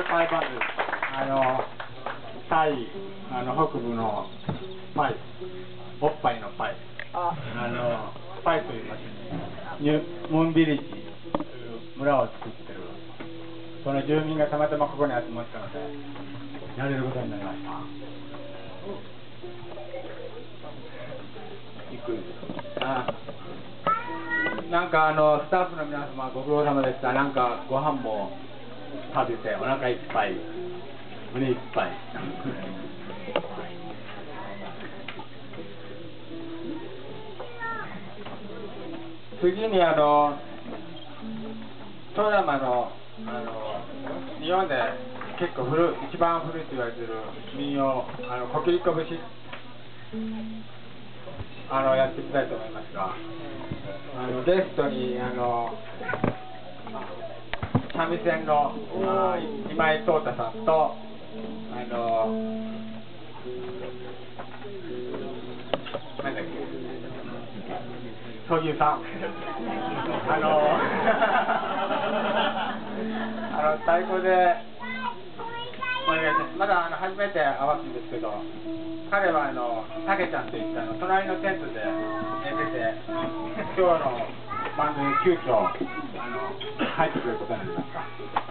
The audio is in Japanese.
パイバンドです。タイ、北部のパイ、おっぱいのパイ、パイという町に、ムーンビレッジという村を作ってる、その住民がたまたまここに集まったので、やれることになりました。びっくりです。なんかスタッフの皆様ご苦労様でした。なんかご飯も食べてお腹いっぱい、胸いっぱい。次に富山の日本で結構一番古いと言われている民謡コキリコ節やってみたいと思いますが、ゲストに三味線の今井壮太さんとなんだっけ闘牛さん太鼓でお願いします。まだ初めて合わすんですけど、彼はたけちゃんといって隣のテントで寝てて、今日のバンドに急遽入ってくることになりました。